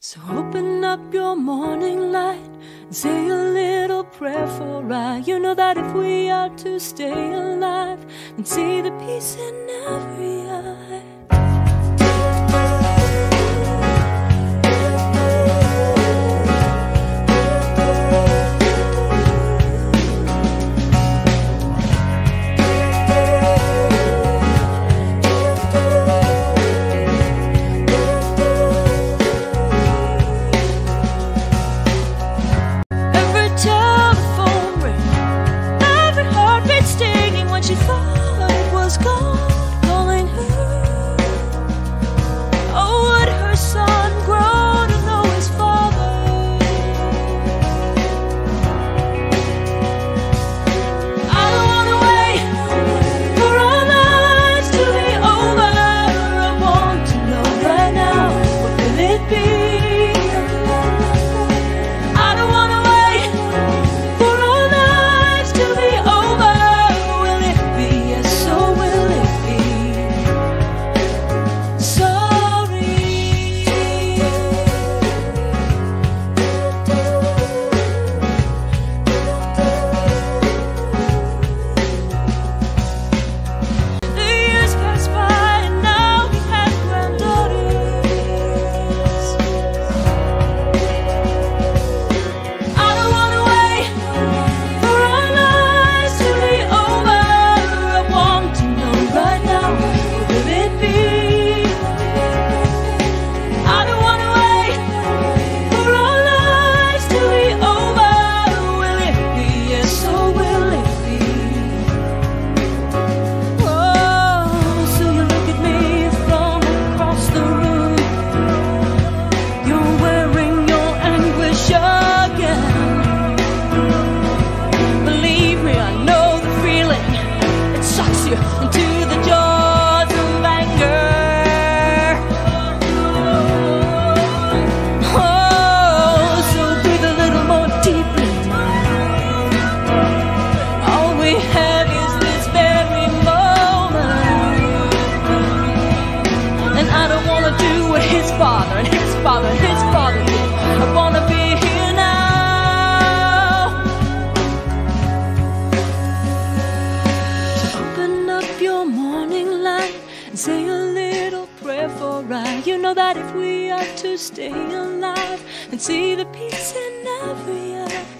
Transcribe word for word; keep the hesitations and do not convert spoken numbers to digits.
So open up your morning light and say a little prayer for I. You know that if we are to stay alive and see the peace in every eye. She thought it was God calling her. Oh, would her son grow to know his father? I don't want to wait for our lives to be over. I want to know right now, what will it be? I don't want to wait for our lives to be over. Father and his father and his father did. I wanna be here now. So open up your morning light and say a little prayer for I. You know that if we are to stay alive and see the peace in every eye.